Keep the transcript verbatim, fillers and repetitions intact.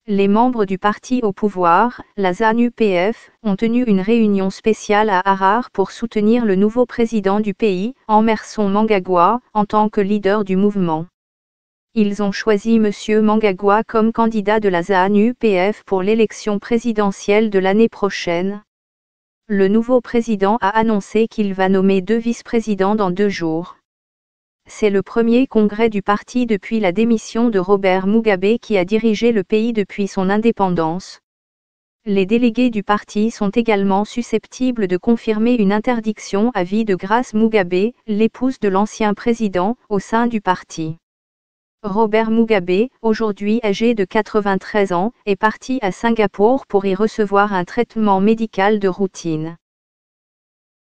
Les membres du parti au pouvoir, la ZANU P F, ont tenu une réunion spéciale à Harare pour soutenir le nouveau président du pays, Emmerson Mnangagwa, en tant que leader du mouvement. Ils ont choisi M. Mnangagwa comme candidat de la ZANU P F pour l'élection présidentielle de l'année prochaine. Le nouveau président a annoncé qu'il va nommer deux vice-présidents dans deux jours. C'est le premier congrès du parti depuis la démission de Robert Mugabe qui a dirigé le pays depuis son indépendance. Les délégués du parti sont également susceptibles de confirmer une interdiction à vie de Grace Mugabe, l'épouse de l'ancien président, au sein du parti. Robert Mugabe, aujourd'hui âgé de quatre-vingt-treize ans, est parti à Singapour pour y recevoir un traitement médical de routine.